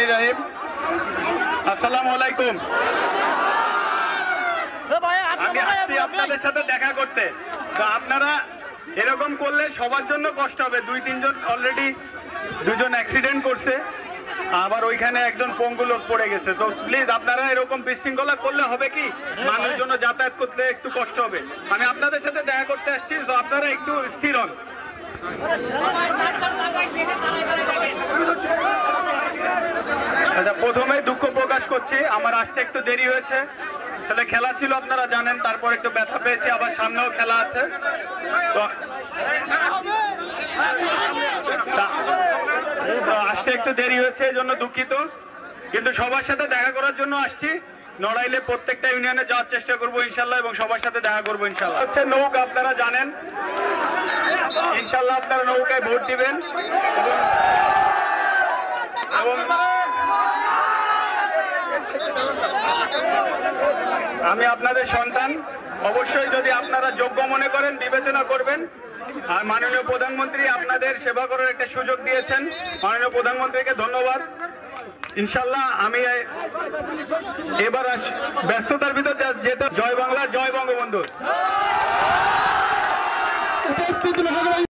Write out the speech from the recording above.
রহমানির রহিম। আসসালামু আলাইকুম। আমি আসছি আপনাদের সাথে দেখা করতে। তো আপনারা এরকম করলে সবার জন্য কষ্ট হবে। 2-3 জন অলরেডি, 2 জন অ্যাক্সিডেন্ট করছে, আবার ওইখানে একজন পঙ্গু লোক পড়ে গেছে। তো প্লিজ আপনারা এরকম বিশৃঙ্খলা করলে হবে কি, মানুষজন যাতায়াত করতে একটু কষ্ট হবে। আমি আপনাদের সাথে দেখা করতে আসছি, তো আপনারা একটু স্থির হন। আচ্ছা, প্রথমে দুঃখ প্রকাশ করছি, আমার আসতে একটু দেরি হয়েছে। আসলে খেলা ছিল আপনারা জানেন, তারপর একটু ব্যথা পেয়েছি, আবার সামনেও খেলা আছে। তো আসতে একটু দেরি হয়েছে, এই জন্য দুঃখিত। কিন্তু সবার সাথে দেখা করার জন্য আসছি। নড়াইলে প্রত্যেকটা ইউনিয়নে যাওয়ার চেষ্টা করবো ইনশাল্লাহ, এবং সবার সাথে দেখা করবো ইনশাল্লাহ। হচ্ছে নৌকা, আপনারা জানেন, ইনশাল্লাহ আপনারা নৌকায় ভোট দিবেন। এবং আমি আপনাদের সন্তান, অবশ্যই যদি আপনারা যোগ্য মনে করেন বিবেচনা করবেন। আর মাননীয় প্রধানমন্ত্রী আপনাদের সেবা করার একটা সুযোগ দিয়েছেন, মাননীয় প্রধানমন্ত্রীকে ধন্যবাদ। ইনশাল্লাহ আমি এবার ব্যস্ততার ভিতর যেতে, জয় বাংলা, জয় বঙ্গবন্ধু।